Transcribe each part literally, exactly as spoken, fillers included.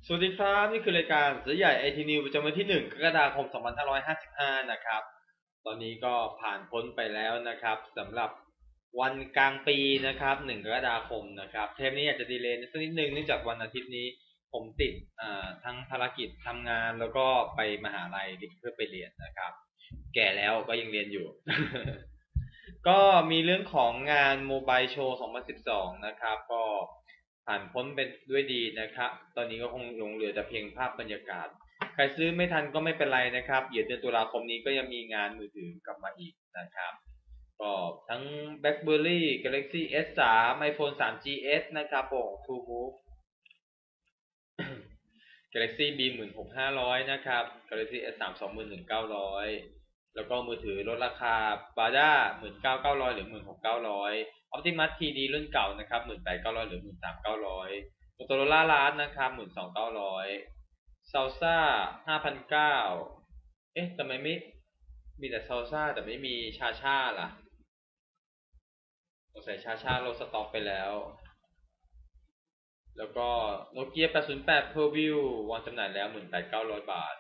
สวัสดีครับนี่คือรายการสื่อใหญ่ไอทีนิวประจำวันที่หนึ่งกรกฎาคมสองพันห้าร้อยห้าสิบห้านะครับตอนนี้ก็ผ่านพ้นไปแล้วนะครับสำหรับวันกลางปีนะครับหนึ่งกรกฎาคมนะครับเทปนี้อยากจะดีเลย์สักนิดนึงเนื่องจากวันอาทิตย์นี้ผมติดทั้งภารกิจทำงานแล้วก็ไปมหาลัยเพื่อไปเรียนนะครับแก่แล้วก็ยังเรียนอยู่ ก็มีเรื่องของงานโมบายโชว์สองพันสิบสองนะครับก็ผ่านพ้นไปด้วยดีนะครับตอนนี้ก็คงลงเหลือแต่เพียงภาพบรรยากาศใครซื้อไม่ทันก็ไม่เป็นไรนะครับเดี๋ยวเดือนตุลาคมนี้ก็ยังมีงานมือถือกลับมาอีกนะครับก็ทั้ง BlackBerry Galaxy เอส ทรี iPhone ทรี จี เอส นะครับผม True Move Galaxy B หนึ่งหมื่นหกพันห้าร้อยนะครับ Galaxy เอส ทรี สองหมื่นหนึ่งพันเก้าร้อยแล้วก็มือถือลดราคา Bada หนึ่งหมื่นเก้าพันเก้าร้อยหรือ หนึ่งหมื่นหกพันเก้าร้อย Optimus ที ดี รุ่นเก่านะครับ หนึ่งหมื่นแปดพันเก้าร้อยหรือ หนึ่งหมื่นสามพันเก้าร้อย Motorola Razr นะครับ หนึ่งหมื่นสองพันเก้าร้อย Salsa ห้าพันเก้าร้อยเอ๊ะทำไมไม่มีแต่ Salsa แต่ไม่มีชาชาล่ะสงสัยชาชาลดสต็อกไปแล้วแล้วก็โนเกียแปดศูนย์แปด Perview วางจำหน่ายแล้ว หนึ่งหมื่นแปดพันเก้าร้อย บาท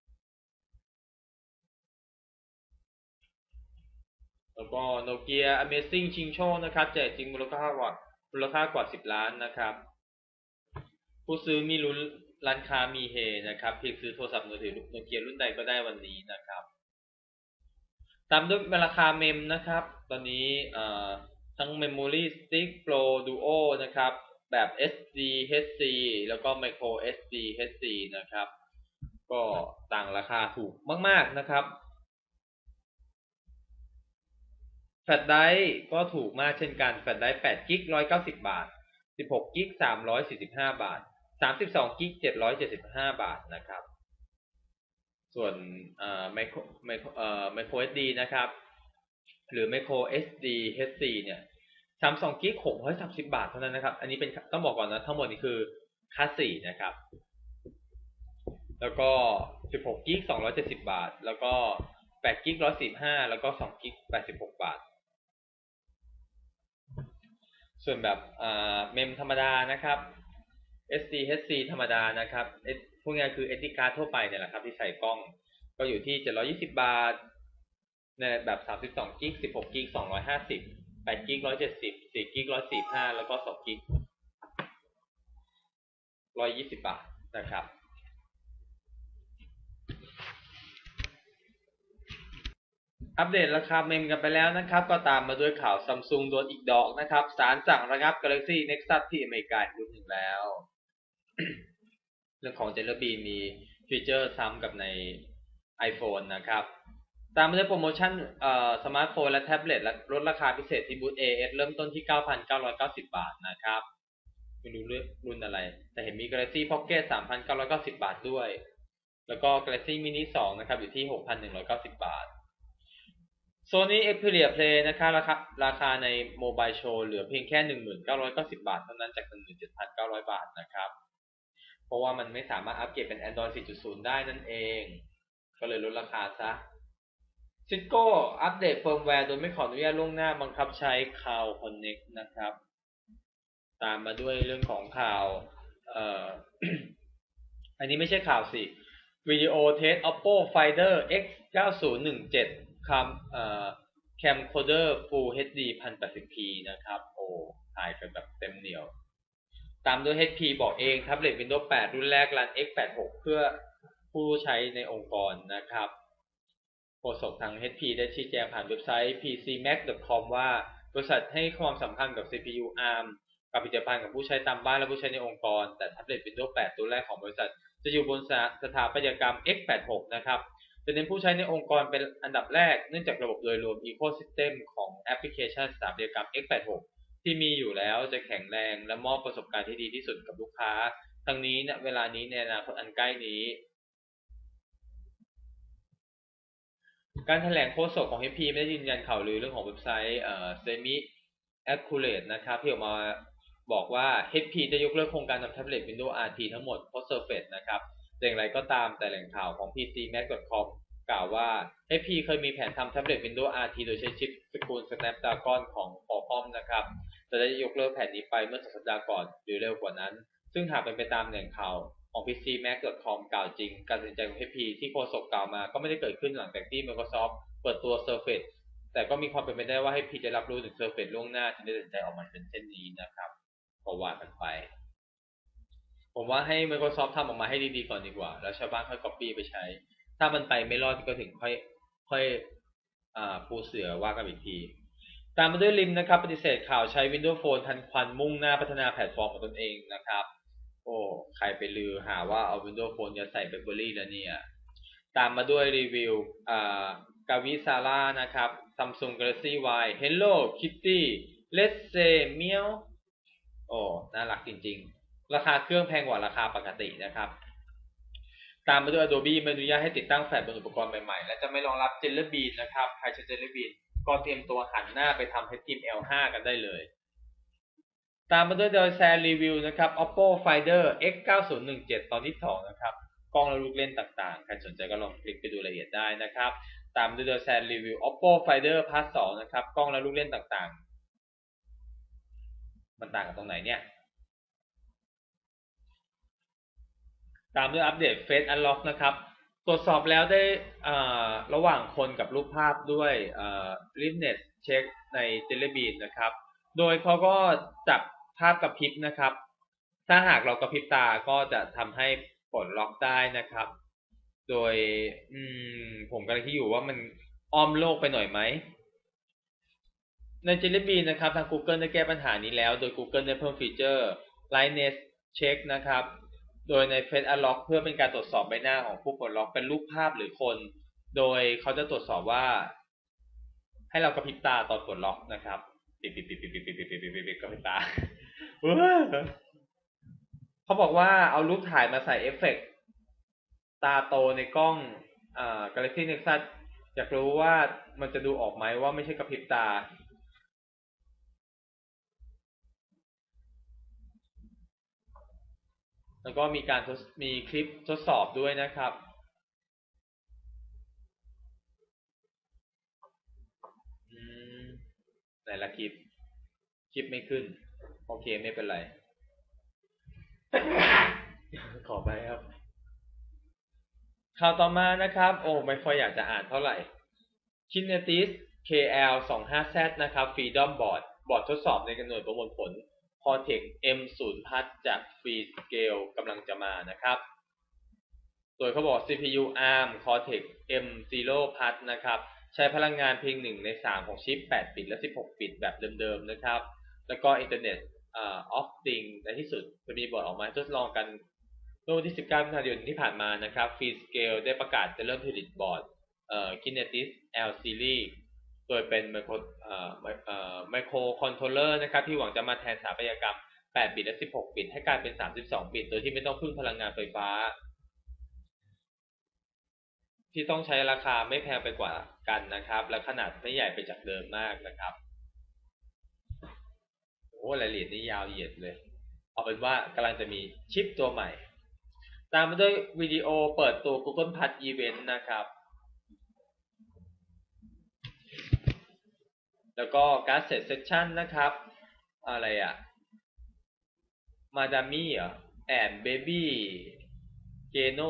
แล้วก็โนเกีย Amazing ชิงโชคนะครับแจกจริงมูลค่ากว่ามูลค่ากว่าสิบล้านนะครับผู้ซื้อมีลุ้นร้านค้ามีเฮนะครับเพียงซื้อโทรศัพท์มือถือโนเกียรุ่นใดก็ได้วันนี้นะครับตามด้วยราคาเมมนะครับตอนนี้ทั้ง Memory Stick Pro Duo นะครับแบบ เอส ดี เอช ซี แล้วก็ Micro เอส ดี เอช ซี นะครับก็ต่างราคาถูกมากๆนะครับแฟลชไดรฟ์ก็ถูกมากเช่นกันแฟลชไดรฟ์แปดกิกะร้อยเก้าสิบบาทสิบหกกิกสามร้อยสี่สิบห้าบาทสามสิบสองกิกเจ็ดร้อยเจ็ดสิบห้าบาทนะครับส่วนเอ่อไมโครไมโครเอ่อไมโคร เอส ดี นะครับหรือ Micro เอส ดี เอช ซี เนี่ยสามสิบสองกิกหกร้อยสามสิบบาทเท่านั้นนะครับอันนี้เป็นต้องบอกก่อนนะทั้งหมดนี้คือคลาสสี่นะครับแล้วก็สิบหกกิกสองร้อยเจ็ดสิบบาทแล้วก็แปดกิกหนึ่งร้อยสี่สิบห้าแล้วก็สองกิกแปดสิบหกบาทส่วนแบบเมมธรรมดานะครับ เอส ดี เอช ซี ธรรมดานะครับพวกนี้คือ เอส ดี card ทั่วไปเนี่ยแหละครับที่ใส่กล้องก็อยู่ที่เจ็ดร้อยยี่สิบบาทในแบบสามสิบสองกิกสิบหกกิกสองร้อยห้าสิบแปดกิกหนึ่งร้อยเจ็ดสิบสี่กิกหนึ่งร้อยสี่สิบห้าแล้วก็สองกิกหนึ่งร้อยยี่สิบบาทนะครับอัปเดตราคาเมมกันไปแล้วนะครับก็ตามมาด้วยข่าว Samsung โดนอีกดอกนะครับศาลสั่งระงับ Galaxy Nexus ที่อเมริกาอีกรุ่นหนึ่งแล้ว เรื่องของ Jelly Bean มีฟีเจอร์ซ้ำกับใน iPhone นะครับตามมาด้วยโปรโมชั่นสมาร์ทโฟนและแท็บเล็ตและลดราคาพิเศษที่บูธ เอ เอส เริ่มต้นที่ เก้าพันเก้าร้อยเก้าสิบ บาทนะครับไม่รู้เรื่องรุ่นอะไรแต่เห็นมี Galaxy Pocket สามพันเก้าร้อยเก้าสิบ บาทด้วยแล้วก็ Galaxy Mini สองนะครับอยู่ที่ หกพันหนึ่งร้อยเก้าสิบ บาท Sony Xperia Play นะครับราคาราคาใน Mobile Show เหลือเพียงแค่ หนึ่งพันเก้าร้อยเก้าสิบ บาทเท่านั้นจาก หนึ่งหมื่นเจ็ดพันเก้าร้อย บาทนะครับเพราะว่ามันไม่สามารถอัปเกรดเป็น Android สี่จุดศูนย์ ได้นั่นเองก็เลยลดราคาซะ Cisco อัปเดตเฟิร์มแวร์โดยไม่ขออนุญาตล่วงหน้าบังคับใช้ Cloud Connect นะครับตามมาด้วยเรื่องของข่าวเอ่อ อันนี้ไม่ใช่ข่าวสิวิดีโอเทส Oppo Finder เอ็กซ์ เก้าศูนย์หนึ่งเจ็ด คัมเอ่อ Camcorder Full เอช ดี หนึ่งพันแปดสิบพี นะครับโอ้ถ่ายกันแบบเต็มเหนียวตามด้วย เอช พี บอกเองแท็บเล็ต Windows แปด รุ่นแรกรัน เอ็กซ์ แปดสิบหก เพื่อผู้ใช้ในองค์กรนะครับโฆษกทาง เอช พี ได้ชี้แจงผ่านเว็บไซต์ พี ซี แม็ก ดอท คอม ว่าบริษัทให้ความสำคัญกับ ซี พี ยู อาร์ม กับผลิตภัณฑ์กับผู้ใช้ตามบ้านและผู้ใช้ในองค์กรแต่แท็บเล็ต Windows แปด ตัวแรกของบริษัทจะอยู่บนสถาปัตยกรรม เอ็กซ์ แปดสิบหก นะครับจะเน้นผู้ใช้ในองค์กรเป็นอันดับแรกเนื่องจากระบบโดยรวม Ecosystem ของแอปพลิเคชันสถาปัตยกรรม เอ็กซ์ แปดสิบหก ที่มีอยู่แล้วจะแข็งแรงและมอบประสบการณ์ที่ดีที่สุดกับลูกค้าทั้งนี้ณเวลานี้ในอนาคตอันใกล้นี้การแถลงโฆษกของ เอช พี ไม่ได้ยืนยันข่าวลือเรื่องของเว็บไซต์เอ่อ Semi Accurate นะครับที่ออกมาบอกว่า เอช พี จะยกเลิกโครงการนำแท็บเล็ต Windows อาร์ ที ทั้งหมดเพราะ Surface นะครับอย่างไรก็ตามแต่แหล่งข่าวของ พี ซี แม็ก ดอท คอม กล่าวว่า เอช พี เคยมีแผนทำแท็บเล็ต Windows อาร์ ที โดยใช้ชิปสกุล Snapdragon ของ Qualcomm นะครับแต่ได้ยกเลิกแผนนี้ไปเมื่อสองสัปดาห์ก่อนหรือเร็วกว่านั้นซึ่งหากเป็นไปตามแหล่งข่าวของ พี ซี แม็ก ดอท คอม กล่าวจริงการตัดสินใจของ เอช พี ที่โฆษกกล่าวมาก็ไม่ได้เกิดขึ้นหลังจากที่ Microsoft เปิดตัว Surface แต่ก็มีความเป็นไปได้ว่า เอช พี จะรับรู้ถึง Surface ล่วงหน้าจึงได้ตัดสินใจออกมาเป็นเช่นนี้นะครับก็ว่ากันไปผมว่าให้ Microsoft ทำออกมาให้ดีๆก่อนดีกว่าแล้วชาวบ้านค่อย copy ไปใช้ถ้ามันไปไม่รอดก็ถึงค่อยค่อยอ่าปูเสือว่ากันอีกทีตามมาด้วยริมนะครับปฏิเสธข่าวใช้ Windows Phone ทันควันมุ่งหน้าพัฒนาแพลตฟอร์มของตนเองนะครับโอ้ใครไปลือหาว่าเอา Windows Phone จะใส่ BlackBerry แล้วเนี่ยตามมาด้วยรีวิวอ่ากาวิซาร่านะครับ Samsung Galaxy Y Hello Kitty Let's say meow โอ้น่ารักจริงๆราคาเครื่องแพงกว่าราคาปกตินะครับตามมาด้วย Adobe ไม่อนุญาตให้ติดตั้งแฟลชบนอุปกรณ์ใหม่ๆและจะไม่รองรับ Jelly Bean นะครับใครใช้ Jelly Bean ก็เตรียมตัวหันหน้าไปทำ เอช ที เอ็ม แอล ห้า กันได้เลยตามมาด้วยโดยแซรีวิวนะครับ Oppo Finder เอ็กซ์ เก้าศูนย์หนึ่งเจ็ด ตอนที่สองนะครับกล้องและลูกเล่นต่างๆใครสนใจก็ลองคลิกไปดูรายละเอียดได้นะครับตามด้วยโดยแซรีวิว Oppo Finder Plus สองนะครับกล้องและลูกเล่นต่างๆมันต่างกันตรงไหนเนี่ยตามด้วยอัปเดต Face Unlock นะครับตรวจสอบแล้วได้ระหว่างคนกับรูปภาพด้วย Liveness Check ใน Jelly Bean นะครับโดยเขาก็จับภาพกระพริบนะครับถ้าหากเรากระพริบตาก็จะทำให้ปลดล็อกได้นะครับโดยผมกำลังคิดอยู่ว่ามันอ้อมโลกไปหน่อยไหมใน Jelly Bean นะครับทาง Google ได้แก้ปัญหานี้แล้วโดย Google ได้เพิ่มฟีเจอร์ Liveness Check นะครับโดยใน Face Unlock เพื่อเป็นการตรวจสอบใบหน้าของผู้ปลดล็อกเป็นรูปภาพหรือคนโดยเขาจะตรวจสอบว่าให้เรากระพริบตาตอนปลดล็อกนะครับปิดปิดปิดปิดปิดปิดปิดปิดปิดปิดกระพริบตาเขาบอกว่าเอารูปถ่ายมาใส่เอฟเฟกต์ตาโตในกล้องอ่า Galaxy Nexus อยากรู้ว่ามันจะดูออกไหมว่าไม่ใช่กระพริบตาแล้วก็มีการมีคลิปทดสอบด้วยนะครับอืมไหนละคลิปคลิปไม่ขึ้นโอเคไม่เป็นไรขอไปครับข่าวต่อมานะครับโอ้ไม่ค่อยอยากจะอ่านเท่าไหร่ Kinetis เค แอล ยี่สิบห้า แซด นะครับ Freedom Board บอร์ดทดสอบในหน่วยประมวลผล Cortex เอ็ม ศูนย์ พัทจาก Freescale กำลังจะมานะครับโดยเขาบอก ซี พี ยู อาร์ม Cortex เอ็ม ศูนย์ พัทนะครับใช้พลังงานเพียงหนึ่งในสามของชิปแปดบิตและสิบหกบิตแบบเดิมๆนะครับแล้วก็ Internet of Things ในที่สุดจะมีบอร์ดออกมาทดลองกันเมื่อวันที่สิบเก้ามิถุนายนที่ผ่านมานะครับ Freescale ได้ประกาศจะเริ่มผลิตบอร์ดเอ่อ Kinetis L Series โดยเป็นไมโครเอ่อเอ่อไมโครคอนโทรลเลอร์นะครับที่หวังจะมาแทนสถาปัตยกรรมแปดบิตและสิบหกบิตให้กลายเป็นสามสิบสองบิตโดยที่ไม่ต้องพึ่งพลังงานไฟฟ้าที่ต้องใช้ราคาไม่แพงไปกว่ากันนะครับและขนาดไม่ใหญ่ไปจากเดิมมากนะครับโอ้รายละเอียดนี่ยาวเหยียดเลยเอาเป็นว่ากำลังจะมีชิปตัวใหม่ตามมาด้วยวิดีโอเปิดตัว Google Plus Event นะครับแล้วก็การ์ดเซตเซสชั่นนะครับอะไรอะมาดามี่เหรอแอนเบบี้เกโน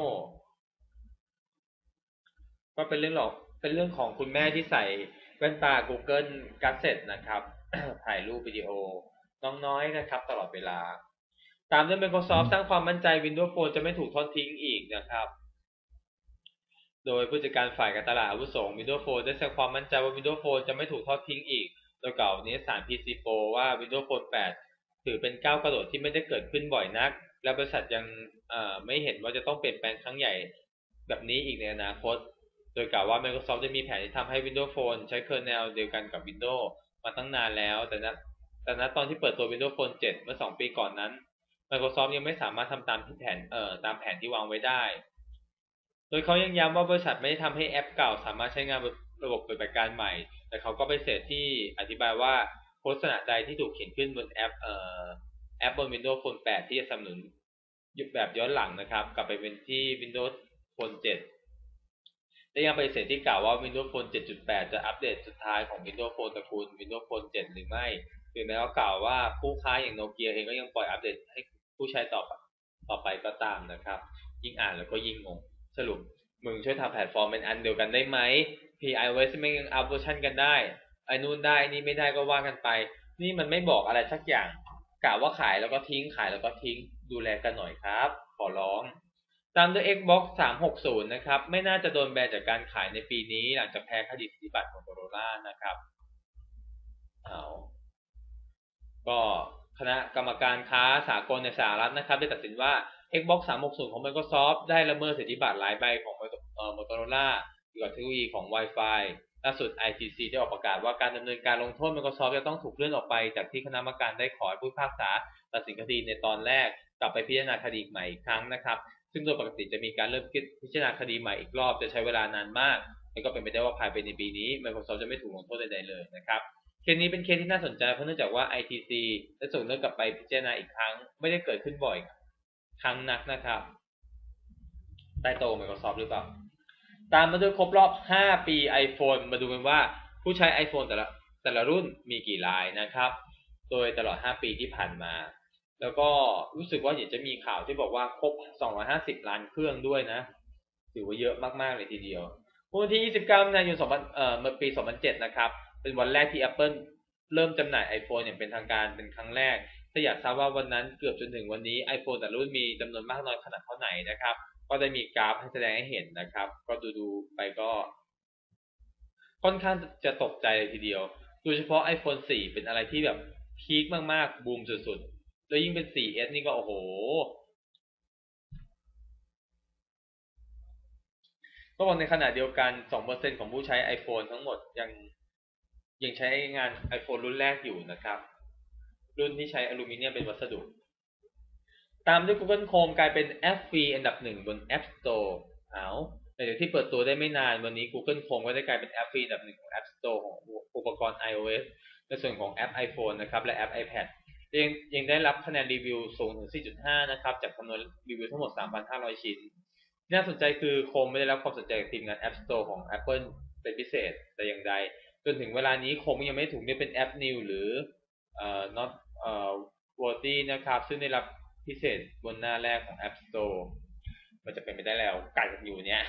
ก็เป็นเรื่องหรอกเป็นเรื่องของคุณแม่ที่ใส่แว่นตา Google Glasses นะครับ ถ่ายรูปวิดีโอน้องน้อยนะครับตลอดเวลาตามด้วย Microsoft สร้างความมั่นใจ Windows Phone จะไม่ถูกทอดทิ้งอีกนะครับโดยผู้จัดการฝ่ายการตลาดอาวุโส Windows Phone ได้แสดงความมั่นใจว่า Windows Phone จะไม่ถูกทอดทิ้งอีกโดยกล่าวในสาร พี ซี โฟร์ ว่า Windows Phone แปดถือเป็นก้าวกระโดดที่ไม่ได้เกิดขึ้นบ่อยนักและบริษัทยังไม่เห็นว่าจะต้องเปลี่ยนแปลงครั้งใหญ่แบบนี้อีกในอนาคตโดยกล่าวว่า Microsoft ได้มีแผนที่ทำให้ Windows Phone ใช้เคอร์เนลเดียวกันกับ Windows มาตั้งนานแล้วแต่ณแต่ณตอนที่เปิดตัว Windows Phone เจ็ดเมื่อสองปีก่อนนั้น Microsoft ยังไม่สามารถทำตามแผนเอ่อตามแผนที่วางไว้ได้โดยเขายังย้ำว่าบริษัทไม่ได้ทำให้แอปเก่าสามารถใช้งานระบบปฏิบัติการใหม่แต่เขาก็ไปเสธที่อธิบายว่าโฆษณาใดที่ถูกเขียนขึ้นบนแอปเอ่อแอปบน Windows Phone แปดที่จะสนับสนุนแบบย้อนหลังนะครับกลับไปเป็นที่ Windows Phone เจ็ดและยังไปเสธที่กล่าวว่า Windows Phone เจ็ดจุดแปด จะอัปเดตสุดท้ายของ Windows Phone ตระกูล Windows Phone เจ็ดหรือไม่ถึงแม้ว่ากล่าวว่าผู้ค้าอย่างโนเกียเองก็ยังปล่อยอัปเดตให้ผู้ใช้ต่อต่อไปก็ตามนะครับยิ่งอ่านแล้วก็ยิ่งงงสรุปมึงช่วยทำแพลตฟอร์มเป็นอันเดียวกันได้ไหม พี iOS ไม่ยังอัพเวอร์ชันกันได้ไอ้นู่นได้นี่ไม่ได้ก็ว่ากันไปนี่มันไม่บอกอะไรสักอย่างกะว่าขายแล้วก็ทิ้งขายแล้วก็ทิ้งดูแลกันหน่อยครับขอร้องตามด้วย Xbox สามหกศูนย์นะครับไม่น่าจะโดนแบนจากการขายในปีนี้หลังจากแพ้คดีสิทธิบัตรของ Motorola นะครับเอาก็คณะกรรมการค้าสากลในสหรัฐนะครับได้ตัดสินว่า Xbox สามหกศูนย์ของ Microsoft ได้ละเมิดสิทธิบัตรหลายใบของ Motorola เกี่ยวกับเทคโนโลยีของ Wi-Fi ล่าสุด ไอ ที ซี ได้ออกประกาศว่าการดำเนินการลงโทษ Microsoft จะต้องถูกเลื่อนออกไปจากที่คณะกรรมการได้ขอให้ผู้พิพากษาตัดสินคดีในตอนแรกกลับไปพิจารณาคดีใหม่อีกครั้งนะครับซึ่งโดยปกติจะมีการเริ่มพิจารณาคดีใหม่อีกรอบจะใช้เวลานานมากและก็เป็นไปได้ว่าภายในปีนี้ Microsoft จะไม่ถูกลงโทษใดๆเลยนะครับเคสนี้เป็นเคสที่น่าสนใจเพราะเนื่องจากว่า ไอ ที ซี ได้ส่งเรื่องกลับไปพิจารณาอีกครั้งไม่ได้เกิดขึ้นบ่อยครั้งนักนะครับใต้โต๊ะ Microsoft หรือเปล่าตามมาด้วยครบรอบห้าปี iPhone มาดูกันว่าผู้ใช้ iPhone แต่ละแต่ละรุ่นมีกี่รายนะครับโดยตลอดห้าปีที่ผ่านมาแล้วก็รู้สึกว่าเดี๋ยวจะมีข่าวที่บอกว่าครบสองร้อยห้าสิบล้านเครื่องด้วยนะถือว่าเยอะมากๆเลยทีเดียววันที่ยี่สิบเก้ามีนาคมสองพันเอ่อเมื่อปีสองพันเจ็ดนะครับเป็นวันแรกที่ Apple เริ่มจำหน่าย iPhone อย่างเป็นทางการเป็นครั้งแรกถ้าอยากทราบว่าวันนั้นเกือบจนถึงวันนี้ iPhone แต่ละรุ่นมีจำนวนมากน้อยขนาดเท่าไหร่นะครับก็ได้มีกราฟให้แสดงให้เห็นนะครับก็ดูดูไปก็ค่อนข้างจะตกใจเลยทีเดียวโดยเฉพาะ iPhone สี่เป็นอะไรที่แบบพีคมากๆบูมสุดๆแล้วยิ่งเป็น โฟร์ เอส นี่ก็โอ้โหก็บอกในขณะเดียวกัน สองเปอร์เซ็นต์ ของผู้ใช้ iPhone ทั้งหมดยังยังใช้งาน iPhone รุ่นแรกอยู่นะครับรุ่นที่ใช้อลูมิเนียมเป็นวัสดุตามด้วย Google Chrome กลายเป็นแอปฟรีอันดับหนึ่งบน App Store เอาหลังจากที่เปิดตัวได้ไม่นานวันนี้ Google Chrome ก็ได้กลายเป็นแอปฟรีอันดับหนึ่งของ App Store ของอุปกรณ์ iOS ในส่วนของแอป iPhone นะครับและแอป iPad ยังยังได้รับคะแนนรีวิวสูงถึง สี่จุดห้า นะครับจากจำนวนรีวิวทั้งหมด สามพันห้าร้อย ชิ้นน่าสนใจคือ Chrome ไม่ได้รับความสนใจจากทีมงาน App Store ของ Apple เป็นพิเศษแต่อย่างใดจนถึงเวลานี้ Chrome ยังไม่ถูกเรียกเป็นแอป New หรือเอ่อ not เอ่อ worthy นะครับซึ่งได้รับพิเศษบนหน้าแรกของ App Store มันจะเป็นไปได้แล้วกัดกันอยู่เนี้ย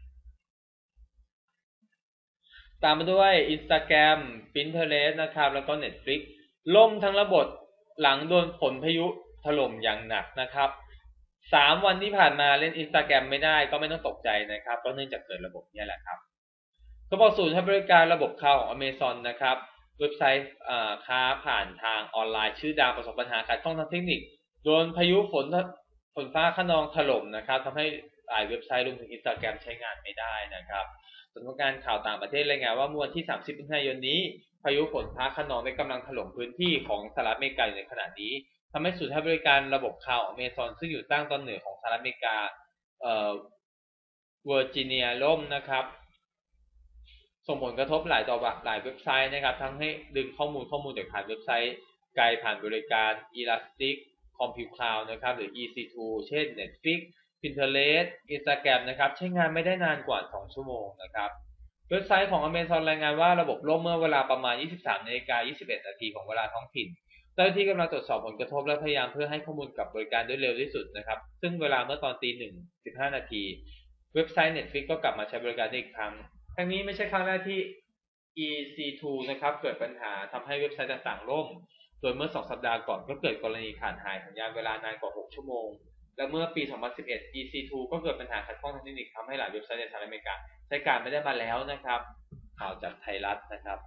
ตามมาด้วย Instagram Pinterest นะครับแล้วก็ Netflix ล่มทั้งระบบหลังโดนฝนพายุถล่มอย่างหนักนะครับสามวันที่ผ่านมาเล่น Instagram ไม่ได้ก็ไม่ต้องตกใจนะครับก็เนื่องจากเกิดระบบนี้แหละครับเขาบอกศูนย์ให้บริการระบบคลาวด์ของ Amazon นะครับเว็บไซต์ค้าผ่านทางออนไลน์ชื่อดังประสบปัญหาขัดข้องทางเทคนิคโดนพายุฝนฝนฟ้าคะนองถล่มนะครับทำให้หลายเว็บไซต์รวมถึง Instagram ใช้งานไม่ได้นะครับสำนักงานข่าวต่างประเทศรายงานว่าเมื่อวันที่สามสิบมิถุนายนนี้พายุฝนฟ้าคะนองได้กำลังถล่มพื้นที่ของสหรัฐอเมริกาอยู่ในขณะนี้ทำให้ศูนย์ให้บริการระบบคลาวด์ของ Amazon ซึ่งอยู่ตั้งตอนเหนือของสหรัฐอเมริกาเอ่อเวอร์จิเนียล่มนะครับส่งผลกระทบหลายต่อหลายเว็บไซต์นะครับทั้งให้ดึงข้อมูลข้อมูลจากผ่านเว็บไซต์ไกลผ่านบริการ Elastic Compute Cloud นะครับหรือ อี ซี ทู เช่น Netflix Pinterest Instagram นะครับใช้งานไม่ได้นานกว่าสองชั่วโมงนะครับเว็บไซต์ของ Amazon รายงานว่าระบบล่มเมื่อเวลาประมาณ ยี่สิบสามนาฬิกายี่สิบเอ็ดนาทีของเวลาท้องถิ่นเจ้าหน้าที่กำลังตรวจสอบผลกระทบและพยายามเพื่อให้ข้อมูลกับบริการได้เร็วที่สุดนะครับซึ่งเวลาเมื่อตอนตีหนึ่งสิบห้านาทีเว็บไซต์ Netflix ก็กลับมาใช้บริการได้อีกครั้งครั้งนี้ไม่ใช่ครั้งแรกที่ อี ซี ทู นะครับเกิดปัญหาทำให้เว็บไซต์ต่างๆล่มโดยเมื่อสองสัปดาห์ก่อนก็เกิดกรณีขาดหายสัญญาณเวลานานกว่าหกชั่วโมงและเมื่อปีสองพันสิบเอ็ด อี ซี ทู ก็เกิดปัญหาขัดข้องทางเทคนิคทำให้หลายเว็บไซต์ในสหรัฐอเมริกาใช้การไม่ได้มาแล้วนะครับข่าวจากไทยรัฐนะครับ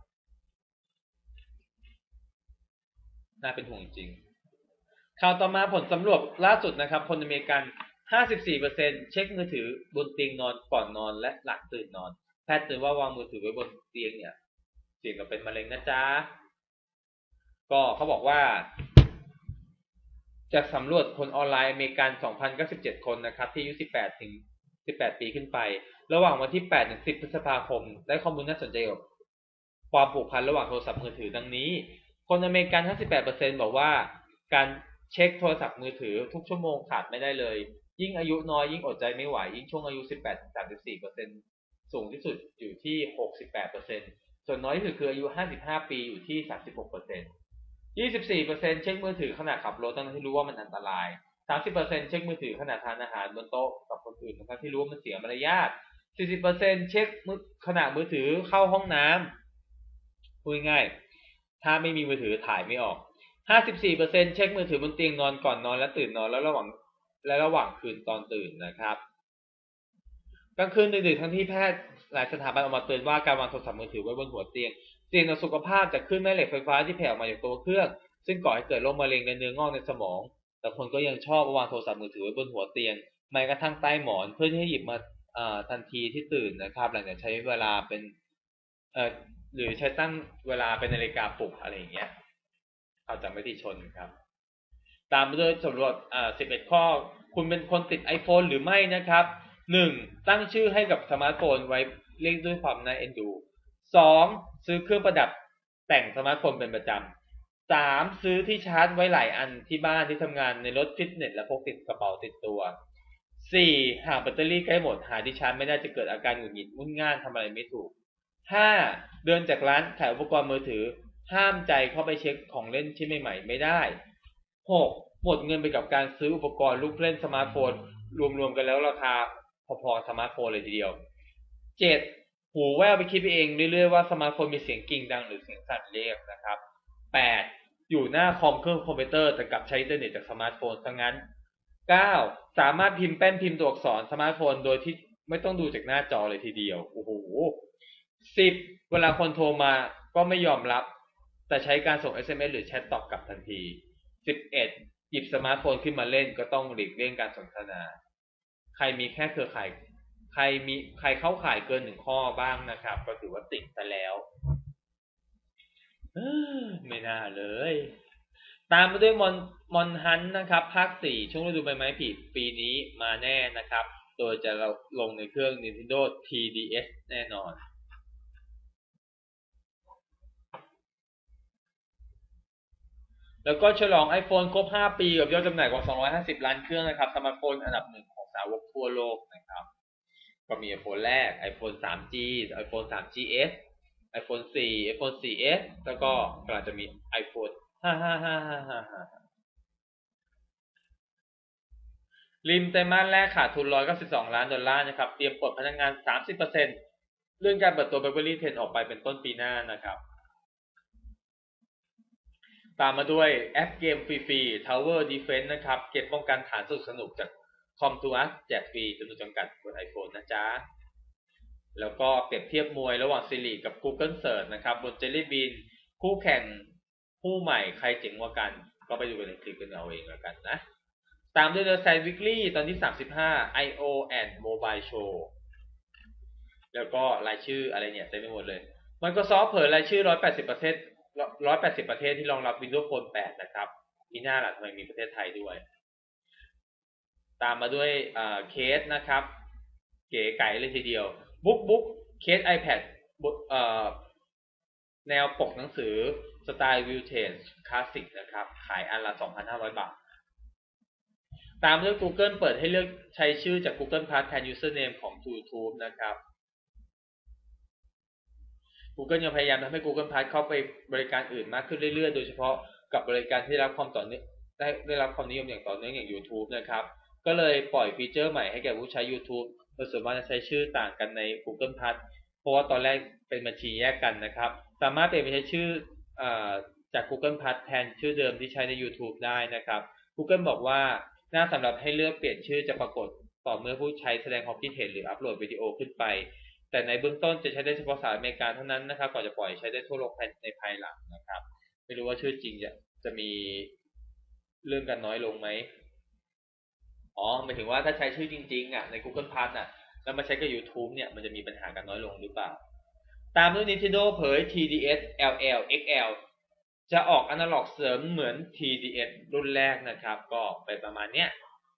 น่าเป็นห่วงจริงข่าวต่อมาผลสำรวจล่าสุดนะครับคนอเมริกัน ห้าสิบสี่เปอร์เซ็นต์ เช็คมือถือบนเตียงนอนก่อนนอนและหลังตื่นนอนแพทย์เตือนว่าวางมือถือไว้บนเตียงเนี่ยเสี่ยงกับเป็นมะเร็งนะจ๊ะก็เขาบอกว่าจากสำรวจคนออนไลน์อเมริกัน สองพันเก้าสิบเจ็ด คนนะครับที่อายุสิบแปดถึงสิบแปดปีขึ้นไประหว่างวันที่แปดถึงสิบพฤษภาคมได้ข้อมูลน่าสนใจเกี่ยวกับความผูกพันระหว่างโทรศัพท์มือถือดังนี้คนอเมริกัน ห้าสิบแปดเปอร์เซ็นต์ บอกว่าการเช็คโทรศัพท์มือถือทุกชั่วโมงขาดไม่ได้เลยยิ่งอายุน้อยยิ่งอดใจไม่ไหวยิ่งช่วงอายุ สิบแปดถึงสามสิบสี่เปอร์เซ็นต์ สูงที่สุดอยู่ที่ หกสิบแปดเปอร์เซ็นต์ ส่วนน้อยที่สุดคืออายุห้าสิบห้าปีอยู่ที่ สามสิบหกเปอร์เซ็นต์ ยี่สิบสี่เปอร์เซ็นต์ เช็คมือถือขณะขับรถทั้งที่รู้ว่ามันอันตรายสามสิบเปอร์เซ็นต์ เช็คมือถือขณะทานอาหารบนโต๊ะกับคนอื่นนะครับที่รู้ว่ามันเสียมารยาท สี่สิบเปอร์เซ็นต์ เช็คมือขณะมือถือเข้าห้องน้ำพูดง่ายถ้าไม่มีมือถือถ่ายไม่ออก ห้าสิบสี่เปอร์เซ็นต์ เช็คมือถือบนเตียงนอนก่อนนอนและตื่นนอนแล้วระหว่างและระหว่างคืนตอนตื่นนะครับกลางคืนดึกๆทั้งที่แพทย์หลายสถาบันออกมาเตือนว่าการวางโทรศัพท์มือถือไว้บนหัวเตียงเสี่ยงต่อสุขภาพจากคลื่นแม่เหล็กไฟฟ้าที่แผ่ออกมาจากตัวเครื่องซึ่งก่อให้เกิดโรคมะเร็งและเนื้องอกในสมองแต่คนก็ยังชอบวางโทรศัพท์มือถือไว้บนหัวเตียงแม้กระทั่งใต้หมอนเพื่อที่จะหยิบมาทันทีที่ตื่นนะครับหลังจากใช้เวลาเป็นเอ่อหรือใช้ตั้งเวลาเป็นนาฬิกาปลุกอะไรอย่างเงี้ยเอาจากมติชนครับตามด้วยสำรวจอ่าสิบเอ็ดข้อคุณเป็นคนติด iPhone หรือไม่นะครับหนึ่งตั้งชื่อให้กับสมาร์ทโฟนไว้เรียกด้วยความน่าเอ็นดูสองซื้อเครื่องประดับแต่งสมาร์ทโฟนเป็นประจำสามซื้อที่ชาร์จไว้หลายอันที่บ้านที่ทำงานในรถฟิตเนสและพกติดกระเป๋าติดตัวสี่หากแบตเตอรี่ใกล้หมดหาที่ชาร์จไม่ได้จะเกิดอาการหงุดหงิดงุ่นง่านทำอะไรไม่ถูกห้าเดินจากร้านขายอุปกรณ์มือถือห้ามใจเข้าไปเช็คของเล่นชิ้นใหม่ๆไม่ได้หกหมดเงินไปกับการซื้ออุปกรณ์ลูกเล่นสมาร์ทโฟนรวมๆกันแล้วราคาพอๆสมาร์ทโฟนเลยทีเดียวเจ็ดหูแว่วไปคิดไปเองเรื่อยๆว่าสมาร์ทโฟนมีเสียงกิ่งดังหรือเสียงสั่นเรียกนะครับแปดอยู่หน้าคอมเครื่องคอมพิวเตอร์แต่กลับใช้อินเทอร์เน็ตจากสมาร์ทโฟนซะงั้นเก้าสามารถพิมพ์แป้นพิมพ์ตัวอักษรสมาร์ทโฟนโดยที่ไม่ต้องดูจากหน้าจอเลยทีเดียวโอ้โหสิบเวลาคนโทรมาก็ไม่ยอมรับแต่ใช้การส่ง เอส เอ็ม เอส หรือแชทตอบกลับทันทีสิบเอ็ดหยิบสมาร์ทโฟนขึ้นมาเล่นก็ต้องหลีกเลี่ยงการสนทนาใครมีแค่เครือข่ายใครมีใครเข้าข่ายเกินหนึ่งข้อบ้างนะครับก็ถือว่าติดไปแล้วไม่น่าเลยตามมาด้วยมอนมอนฮันนะครับภาคสี่ช่วงฤดูใบไม้ผลิปีนี้มาแน่นะครับโดยจะลงในเครื่อง Nintendo ที ดี เอส แน่นอนแล้วก็ฉลอง iPhone ครบห้าปีกับยอดจำหน่ายกว่าสองร้อยห้าสิบล้านเครื่องนะครับสมาร์ทโฟนอันดับหนึ่งของสาวกทั่วโลกนะครับก็มี iPhone แรก iPhone ทรีจี iPhone ทรีจี เอส iPhone โฟร์ iPhone โฟร์ เอส แล้วก็กำลังจะมี iPhone ห้า ห้า ห้า ห้า ห้า ห้าริมไตรมาสแรกขาดทุนหนึ่งร้อยเก้าสิบสองล้านดอลลาร์นะครับเตรียมปลดพนักงาน สามสิบเปอร์เซ็นต์ เรื่องการเปิดตัว BlackBerry เท็น ออกไปเป็นต้นปีหน้านะครับตามมาด้วยแอปเกมฟรีๆ Tower Defense นะครับเกมป้องกันฐานสนุกๆจาก Com to Us แจกฟรีจำนวนจำกัดบน iPhone นะจ๊ะแล้วก็เปรียบเทียบมวยระหว่าง Siri กับ Google Search นะครับบน Jelly Bean คู่แข่งคู่ใหม่ใครเจ๋งกว่ากันก็ไปดูกันในคลิปกันเอาเองแล้วกันนะตามด้วย The Science Weekly ตอนที่สามสิบห้า ไอ โอ and Mobile Show แล้วก็รายชื่ออะไรเนี่ยเต็มไปหมดเลย Microsoft เผยรายชื่อหนึ่งร้อยแปดสิบประเทศหนึ่งร้อยแปดสิบประเทศที่รองรับ Windows Phone แปดนะครับมีหน้าหลักทำไมมีประเทศไทยด้วยตามมาด้วยเคสนะครับเก๋ไก่เลยทีเดียวบุ๊กบุ๊กเคส iPad แนวปกหนังสือสไตล์ Vintage Classic นะครับขายอันละ สองพันห้าร้อย บาทตามด้วย Google เปิดให้เลือกใช้ชื่อจาก Google Plus แทน username ของ YouTube นะครับ Google ยังพยายามทำให้ Google Plus เข้าไปบริการอื่นมากขึ้นเรื่อยๆโดยเฉพาะกับบริการที่ได้รับความต่อเนื่องได้ได้รับความนิยมอย่างต่อเนื่องอย่าง YouTube นะครับก็เลยปล่อยฟีเจอร์ใหม่ให้แก่ผู้ใช้ YouTube โดยส่วนมากจะใช้ชื่อต่างกันใน Google Plus เพราะว่าตอนแรกเป็นบัญชีแยกกันนะครับสามารถเปลี่ยนไปใช้ชื่อจาก Google Plus แทนชื่อเดิมที่ใช้ใน YouTube ได้นะครับ Google บอกว่าหน้าสำหรับให้เลือกเปลี่ยนชื่อจะปรากฏต่อเมื่อผู้ใช้แสดงความคิดเห็นหรืออัปโหลดวิดีโอขึ้นไปแต่ในเบื้องต้นจะใช้ได้เฉพาะสหรัฐอเมริกาเท่านั้นนะครับก่อนจะปล่อยใช้ได้ทั่วโลกในภายหลังนะครับไม่รู้ว่าชื่อจริงจะจะมีเรื่องกันน้อยลงไหมอ๋อหมายถึงว่าถ้าใช้ชื่อจริงๆอ่ะใน Google Plus อ่ะแล้วมาใช้กับ YouTube เนี่ยมันจะมีปัญหากันน้อยลงหรือเปล่าตามด้วย Nintendo เผย ที ดี เอส แอล แอล เอ็กซ์ แอล จะออกอนาล็อกเสริมเหมือน ที ดี เอส รุ่นแรกนะครับก็ไปประมาณเนี้ย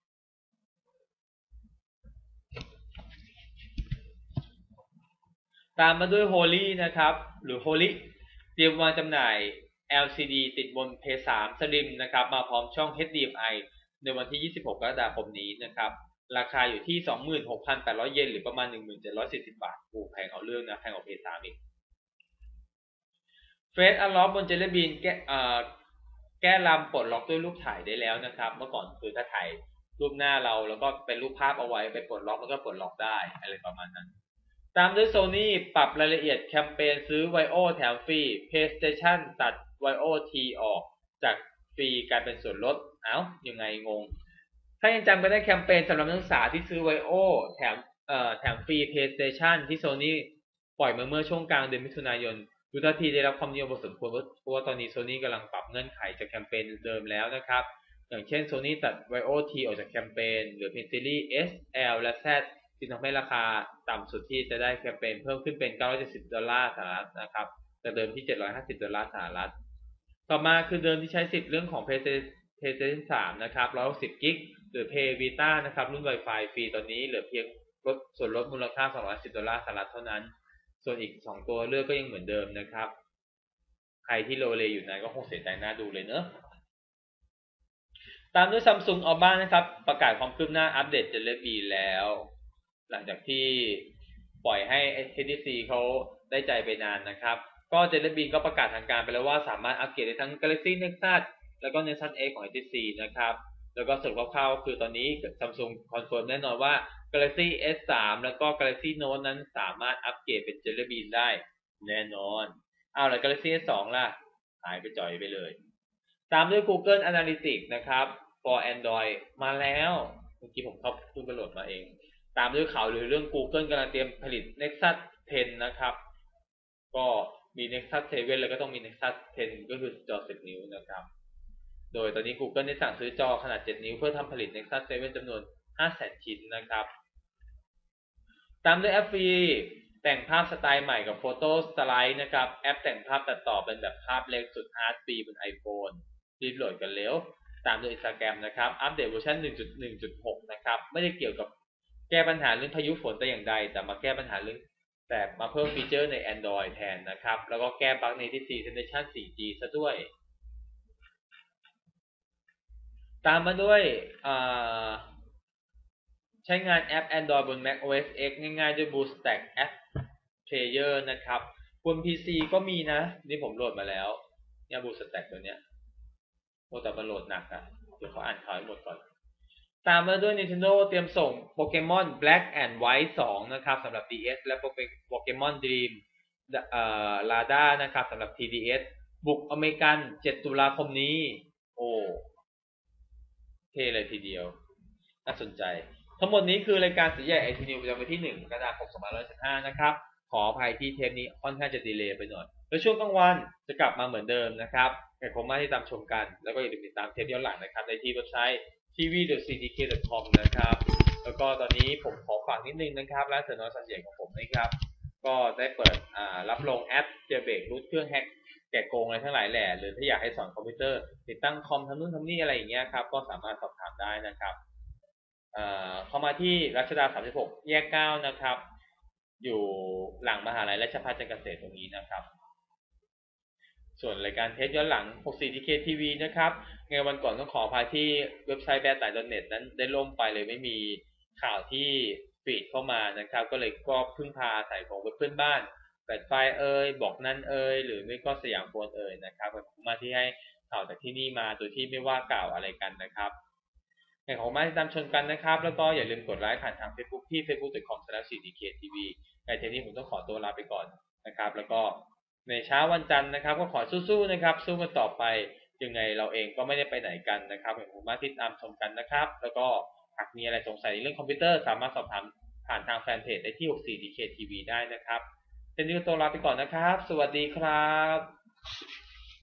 ตามมาด้วย Holy นะครับหรือ Holy เตรียมวางจำหน่าย แอล ซี ดี ติดบน พี ทรี Slim นะครับมาพร้อมช่อง เอช ดี เอ็ม ไอ ในวันที่ยี่สิบหกกรกฎาคมนี้นะครับราคาอยู่ที่ สองหมื่นหกพันแปดร้อย เยนหรือประมาณ หนึ่งพันเจ็ดร้อยสี่สิบ บาทโอ้แพงเอาเรื่องนะแพงกว่า พี ทรี อีก Face Unlock บน Jelly Bean แก้แก้ลำปลดล็อกด้วยรูปถ่ายได้แล้วนะครับเมื่อก่อนคือถ้าถ่ายรูปหน้าเราแล้วก็เป็นรูปภาพเอาไว้ไปปลดล็อกมันก็ปลดล็อกได้อะไรประมาณนั้นตามด้วย Sony ปรับรายละเอียดแคมเปญซื้อ ไวโอ แถมฟรี PlayStation ตัด ไวโอ ที ออกจากฟรีกลายเป็นส่วนลดเอ้ายังไงงงถ้ายังจำกันได้แคมเปญสำหรับนักศึกษาที่ซื้อ ไวโอ แถมเอ่อแถมฟรี PlayStation ที่ Sony ปล่อยมาเมื่อช่วงกลางเดือนมิถุนายนดูท่าทีได้รับความนิยมพอสมควรเพราะว่าตอนนี้ Sony กำลังปรับเงื่อนไขจากแคมเปญเดิมแล้วนะครับอย่างเช่น Sony ตัด ไวโอ ที ออกจากแคมเปญเหลือเพียงซีรีส์ S L และ Z ที่ทำให้ราคาต่ำสุดที่จะได้แคมเปญเพิ่มขึ้นเป็นเก้าร้อยเจ็ดสิบดอลลาร์สหรัฐนะครับจากเดิมที่เจ็ดร้อยห้าสิบดอลลาร์สหรัฐต่อมาคือเดิมที่ใช้สิทธิ์เรื่องของ PlayStation สามนะครับหนึ่งร้อยหกสิบกิกหรือ Play Vita นะครับรุ่น Wi-Fi ฟรีตอนนี้เหลือเพียงลดส่วนลดมูลค่าสองร้อยสิบดอลลาร์สหรัฐเท่านั้นส่วนอีกสองตัวเลือกก็ยังเหมือนเดิมนะครับใครที่โลเลอยู่นั้นก็คงเสียใจน่าดูเลยเนอะตามด้วย Samsung เอาบ้างนะครับประกาศความคืบหน้าอัปเดต Jelly แล้วหลังจากที่ปล่อยให้ เอช ที ซี เขาได้ใจไปนานนะครับก็ Jelly ก็ประกาศทางการไปแล้วว่าสามารถอัปเกรดได้ทั้ง Galaxy Nexus แล้วก็ Nexus X ของ เอช ที ซี นะครับแล้วก็สรุปคร่าวๆคือตอนนี้ Samsung คอนเฟิร์มแน่นอนว่า Galaxy เอส สาม แล้วก็ Galaxy Note นั้นสามารถอัปเกรดเป็น Jelly Bean ได้แน่นอนเอาแล้ว Galaxy เอส สอง ล่ะหายไปจ่อยไปเลยตามด้วย Google Analytics นะครับ for Android มาแล้วเมื่อกี้ผมเข้าเพิ่งไปโหลดมาเองตามด้วยข่าวหรือเรื่อง Google กำลังเตรียมผลิต Nexus เท็น นะครับก็มี Nexus เซเว่น แล้วก็ต้องมี Nexus เท็น ก็คือจอสิบนิ้วนะครับโดยตอนนี้ Google ได้สั่งซื้อจอขนาดเจ็ดนิ้วเพื่อทำผลิต Nexus เซเว่น จำนวน ห้าแสน ชิ้นนะครับตามด้วยแอปฟรีแต่งภาพสไตล์ใหม่กับ Photo Slide นะครับแอปแต่งภาพตัดต่อเป็นแบบภาพเล็กสุดฮาร์ดฟรีบน iPhone รีบโหลดกันเร็วตามด้วย Instagram นะครับอัปเดตเวอร์ชัน หนึ่งจุดหนึ่งจุดหก นะครับไม่ได้เกี่ยวกับแก้ปัญหาเรื่องพายุฝนแต่อย่างใดแต่มาแก้ปัญหาเรื่องแต่มาเพิ่มฟีเจอร์ใน Android แทนนะครับแล้วก็แก้บั๊กใน Native Generation โฟร์จี ซะด้วยตามมาด้วยใช้งานแอป Android บน macOS X ง่ายๆด้วย BlueStack App Player นะครับบน พี ซี ก็มีนะนี่ผมโหลดมาแล้วเนี่ย BlueStack ตัวเนี้ยโอ้แต่มันโหลดหนักอะเดี๋ยวเขาอ่านข่าวให้หมดก่อนตามมาด้วย Nintendo เตรียมส่ง Pokemon Black and White สองนะครับสำหรับ ดี เอส และ Pokemon Dream เอ่อ Lada นะครับสำหรับ ที ดี เอส บุกอเมริกันเจ็ดตุลาคมนี้โอ้เท่เลยทีเดียวน่าสนใจทั้งหมดนี้คือรายการสีใหญ่ ไอ ที News ประจำวันที่หนึ่งกรกฎาคมสองพันห้าร้อยสิบห้านะครับขออภัยที่เทปนี้ค่อนข้างจะดีเลย์ไปหน่อยแล้วช่วงกลางวันจะกลับมาเหมือนเดิมนะครับขอบคุณมากที่ตามชมกันแล้วก็อย่าลืมติดตามเทปย้อนหลังนะครับในที่เว็บไซต์ ที วี ดอท ซี ดี เค ดอท คอม นะครับแล้วก็ตอนนี้ผมขอฝากนิดนึงนะครับร้านเสือน้อยสันเสียงของผมนะครับก็ได้เปิดรับลงแอปเจเบรกรูทเครื่องแฮกแกะโกงอะไรทั้งหลายแหล่หรือถ้าอยากให้สอนคอมพิวเตอร์ติดตั้งคอมทำนู่นทำนี่อะไรอย่างเงี้ยครับก็สามารถสอบถามได้นะครับเข้ามาที่รัชดาสามสิบหกแยกเก้านะครับอยู่หลังมหาลัยราชภัฏจันทร์เกษตรตรงนี้นะครับส่วนรายการเทสย้อนหลัง หกสิบสี่ ที เค ที วี นะครับไงวันก่อนต้องขออภัยที่เว็บไซต์ แบร์ ไต ดอท เน็ต นั้นได้ล่มไปเลยไม่มีข่าวที่ฟีดเข้ามานะครับก็เลยก็พึ่งพาใส่ของเว็บเพื่อนบ้านแปดไฟล์เอ่ยบอกนั่นเอ่ยหรือไม่ก็สยามโฟนเอ่ยนะครับขอบคุณมากที่ให้ข่าวจากที่นี่มาโดยที่ไม่ว่ากล่าวอะไรกันนะครับขอบคุณมากที่ตามชมกันนะครับแล้วก็อย่าลืมกดไลค์ผ่านทาง Facebook ที่ เฟซบุ๊ก ดอท คอม สแลช ซี ดี เค ที วี ในเทปนี้ผมต้องขอตัวลาไปก่อนนะครับแล้วก็ในเช้าวันจันทร์นะครับก็ขอสู้ๆนะครับสู้กันต่อไปยังไงเราเองก็ไม่ได้ไปไหนกันนะครับขอบคุณมากที่ตามชมกันนะครับแล้วก็หากมีอะไรสงสัยในเรื่องคอมพิวเตอร์สามารถสอบถามผ่านทางแฟนเพจได้ที่ หกสิบสี่ ดี เค ที วี ได้นะครับเทปนี้ก็ตัวลาไปก่อนนะครับสวัสดีครับ